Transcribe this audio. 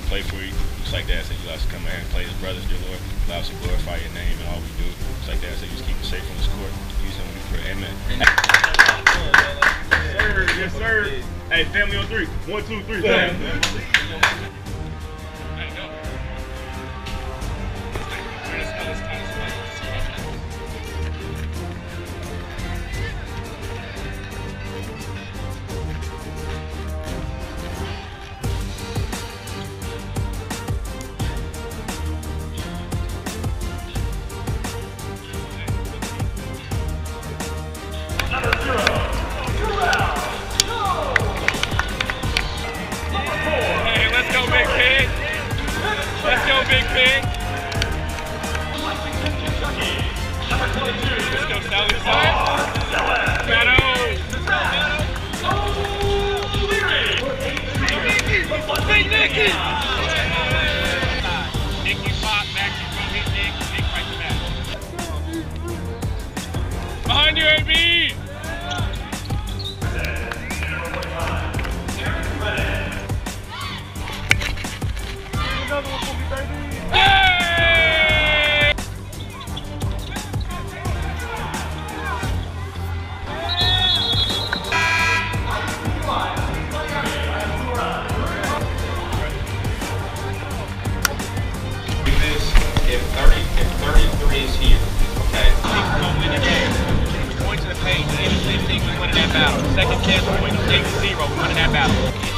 play for you. Just like Dad said, you like to come out here and play as brothers, dear Lord. Allow us to glorify your name and all we do. Just like Dad said, you just keep us safe on this court. Use him when we pray. Amen. Yes, sir. Hey, family on 3. 1, 2, 3, family. Let's go, Big Pig. Let's go, Sally Side. Big Nicky. Nicky pop, Maxie from his Nick, Nick right to back. Behind you, AB. Another one for me, baby. Hey! If 33 is here, okay. We're going to win the game. We point to the page. Any team we win in that battle. Second chance point, 8-0, we win in that battle.